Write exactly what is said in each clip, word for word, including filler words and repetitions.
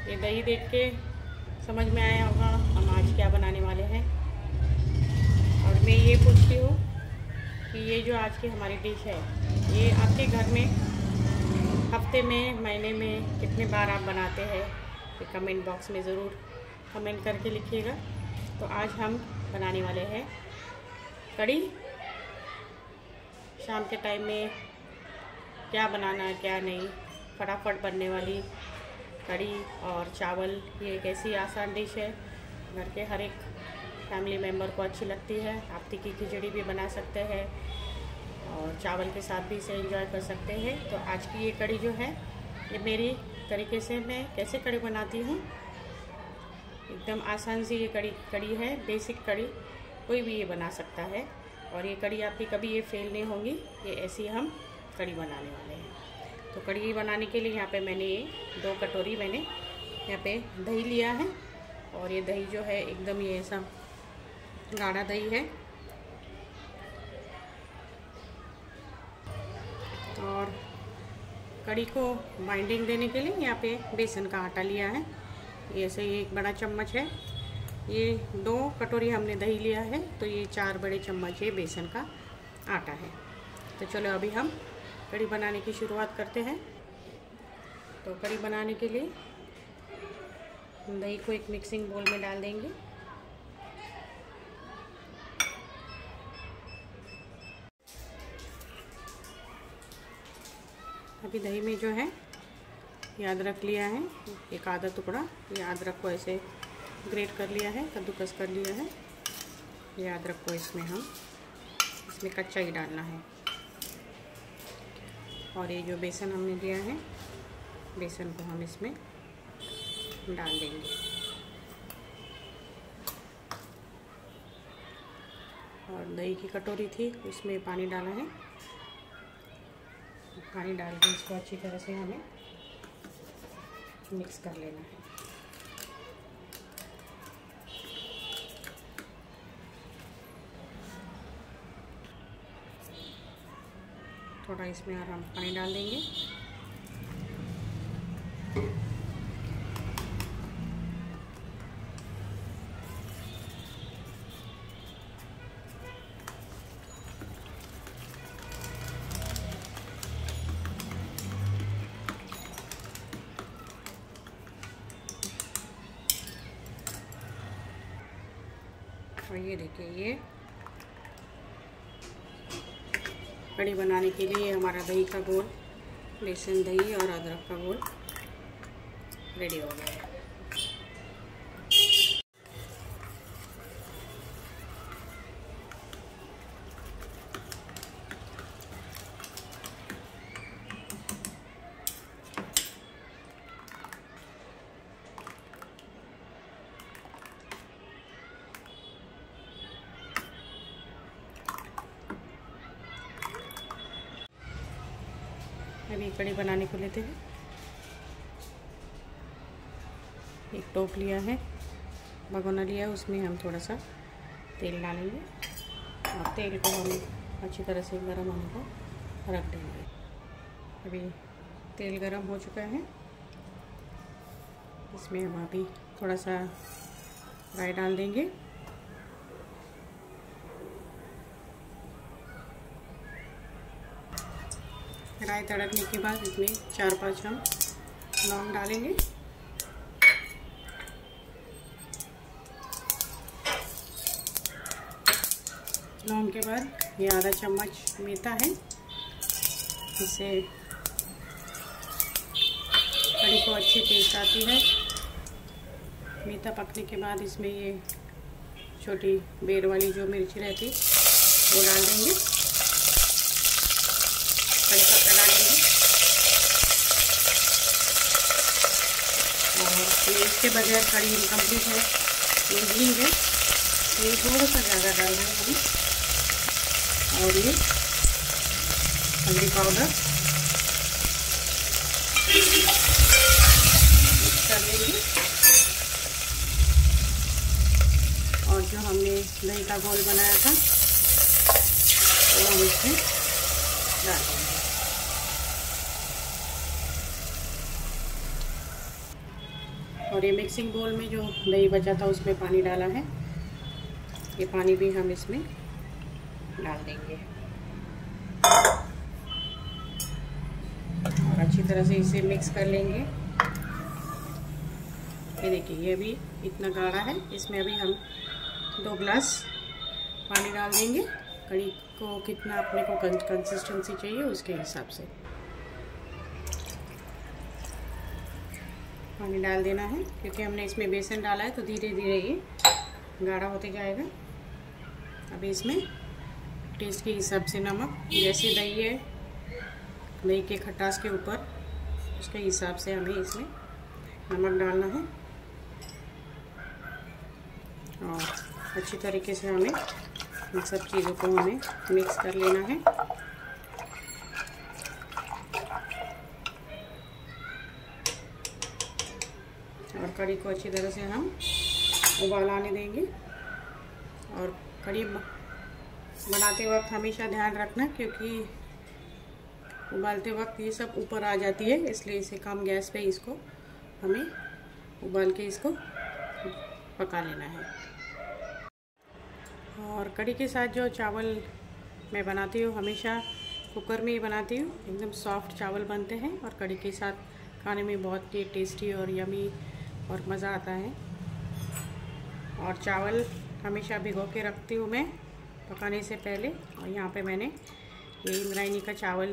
ये दही देख के समझ में आया होगा हम आज क्या बनाने वाले हैं। और मैं ये पूछती हूँ कि ये जो आज की हमारी डिश है, ये आपके घर में हफ्ते में, महीने में कितने बार आप बनाते हैं, ये कमेंट बॉक्स में ज़रूर कमेंट करके लिखिएगा। तो आज हम बनाने वाले हैं कढ़ी। शाम के टाइम में क्या बनाना है क्या नहीं, फटाफट बनने वाली कढ़ी और चावल। ये एक ऐसी आसान डिश है, घर के हर एक फैमिली मेम्बर को अच्छी लगती है। आप तीखी खिचड़ी भी बना सकते हैं और चावल के साथ भी इसे एंजॉय कर सकते हैं। तो आज की ये कढ़ी जो है, ये मेरी तरीके से मैं कैसे कढ़ी बनाती हूँ, एकदम आसान सी ये कढ़ी कढ़ी है। बेसिक कढ़ी कोई भी ये बना सकता है और ये कढ़ी आपकी कभी ये फेल नहीं होगी। ये ऐसी हम कढ़ी बनाने वाले हैं। तो कढ़ी बनाने के लिए यहाँ पे मैंने ये दो कटोरी मैंने यहाँ पे दही लिया है और ये दही जो है एकदम ये ऐसा गाढ़ा दही है। और कढ़ी को बाइंडिंग देने के लिए यहाँ पे बेसन का आटा लिया है। ये ऐसे ही एक बड़ा चम्मच है। ये दो कटोरी हमने दही लिया है तो ये चार बड़े चम्मच ये बेसन का आटा है। तो चलो अभी हम कढ़ी बनाने की शुरुआत करते हैं। तो कढ़ी बनाने के लिए दही को एक मिक्सिंग बोल में डाल देंगे। अभी दही में जो है ये अदरक लिया है, एक आधा टुकड़ा। ये अदरक को ऐसे ग्रेट कर लिया है, कद्दूकस कर लिया है। ये अदरक को इसमें हम इसमें कच्चा ही डालना है। और ये जो बेसन हमने लिया है, बेसन को हम इसमें डाल देंगे। और दही की कटोरी थी उसमें पानी डाला है। पानी डाल के इसको अच्छी तरह से हमें मिक्स कर लेना है। थोड़ा इसमें और हम पानी डाल देंगे। और ये देखिए, ये कढ़ी बनाने के लिए हमारा दही का घोल, बेसन, दही और अदरक का घोल रेडी हो गया है। अभी कढ़ी बनाने को लेते हैं। एक टोप लिया है, भगोना लिया है, उसमें हम थोड़ा सा तेल डालेंगे और तेल को हम अच्छी तरह से गर्म होने को रख देंगे। अभी तेल गर्म हो चुका है, इसमें हम अभी थोड़ा सा राई डाल देंगे। राई तड़कने के बाद इसमें चार पांच हम लौंग डालेंगे। लौंग के बाद ये आधा चम्मच मेथा है, इससे कढ़ी को अच्छी टेस्ट आती है। मेथा पकने के बाद इसमें ये छोटी बेर वाली जो मिर्ची रहती वो डाल देंगे। कड़ी पत्ता डालेंगे और ये इसके बगैर कड़ी इनकम्प्लीट है। ये घी है, ये थोड़ा सा ज़्यादा डालना है हमें। और ये हल्दी पाउडर मिक्स कर लेंगे। और जो हमने दही का घोल बनाया था वो हम इसमें डाल देंगे। और ये मिक्सिंग बोल में जो दही बचा था उसमें पानी डाला है, ये पानी भी हम इसमें डाल देंगे और अच्छी तरह से इसे मिक्स कर लेंगे। ये देखिए ये अभी इतना गाढ़ा है, इसमें अभी हम दो ग्लास पानी डाल देंगे। कड़ी को कितना अपने को कंसिस्टेंसी चाहिए उसके हिसाब से पानी डाल देना है, क्योंकि हमने इसमें बेसन डाला है तो धीरे धीरे ये गाढ़ा होते जाएगा। अभी इसमें टेस्ट के हिसाब से नमक, जैसे दही है दही के खटास के ऊपर उसके हिसाब से हमें इसमें नमक डालना है और अच्छी तरीके से हमें इन सब चीज़ों को हमें मिक्स कर लेना है। और कड़ी को अच्छी तरह से हम उबाल आने देंगे। और कड़ी बनाते वक्त हमेशा ध्यान रखना, क्योंकि उबालते वक्त ये सब ऊपर आ जाती है, इसलिए इसे कम गैस पे इसको हमें उबाल के इसको पका लेना है। और कड़ी के साथ जो चावल मैं बनाती हूँ हमेशा कुकर में ही बनाती हूँ, एकदम सॉफ्ट चावल बनते हैं और कड़ी के साथ खाने में बहुत ही टेस्टी और यमी और मज़ा आता है। और चावल हमेशा भिगो के रखती हूँ मैं पकाने से पहले। और यहाँ पे मैंने ये इंद्रायणी का चावल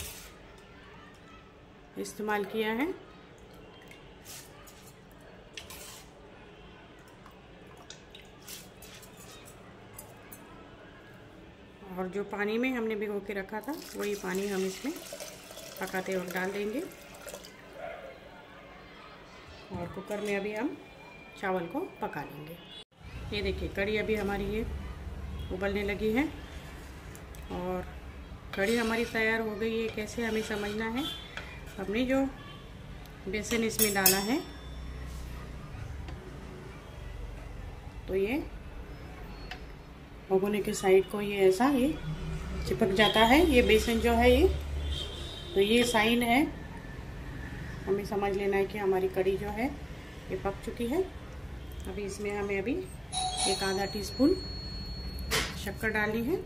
इस्तेमाल किया है। और जो पानी में हमने भिगो के रखा था वही पानी हम इसमें पकाते वक्त डाल देंगे। और कुकर में अभी हम चावल को पका लेंगे। ये देखिए कड़ी अभी हमारी ये उबलने लगी है और कड़ी हमारी तैयार हो गई है। कैसे हमें समझना है, हमने जो बेसन इसमें डाला है तो ये भगोने के साइड को ये ऐसा ये चिपक जाता है, ये बेसन जो है ये, तो ये साइन है हमें समझ लेना है कि हमारी कड़ी जो है ये पक चुकी है। अभी इसमें हमें अभी एक आधा टीस्पून शक्कर डालनी है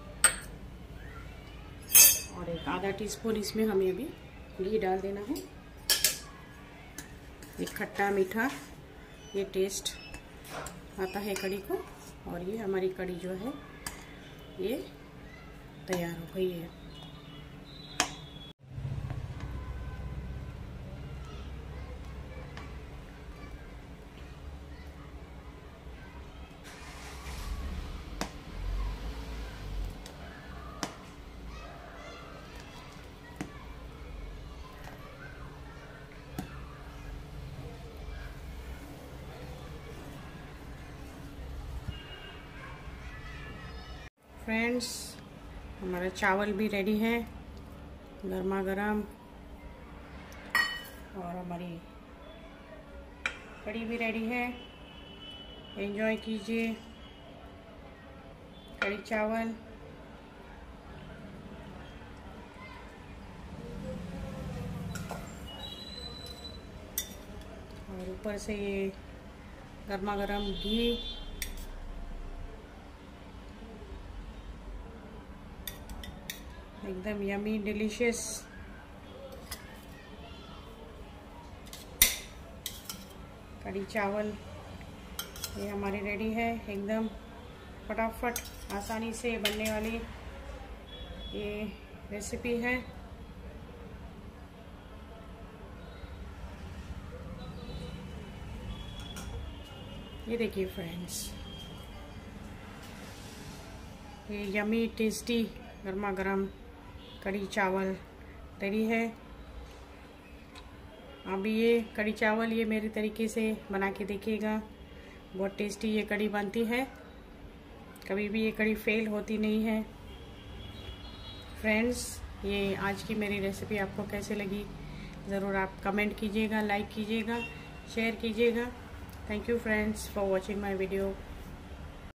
और एक आधा टीस्पून इसमें हमें अभी घी डाल देना है। एक खट्टा मीठा ये टेस्ट आता है कड़ी को। और ये हमारी कड़ी जो है ये तैयार हो गई है। फ्रेंड्स हमारा चावल भी रेडी है गर्मा गर्म और हमारी कड़ी भी रेडी है। एंजॉय कीजिए कड़ी चावल। और ऊपर से ये गर्मा गर्म घी एकदम यमी डिलीशियस। कड़ी चावल ये हमारी रेडी है, एकदम फटाफट आसानी से बनने वाली ये रेसिपी है। ये देखिए फ्रेंड्स ये यमी टेस्टी गर्मा गर्म कड़ी चावल रेडी है। अभी ये कड़ी चावल ये मेरे तरीके से बना के देखिएगा, बहुत टेस्टी ये कड़ी बनती है, कभी भी ये कड़ी फेल होती नहीं है। फ्रेंड्स ये आज की मेरी रेसिपी आपको कैसे लगी ज़रूर आप कमेंट कीजिएगा, लाइक कीजिएगा, शेयर कीजिएगा। Thank you friends for watching my video.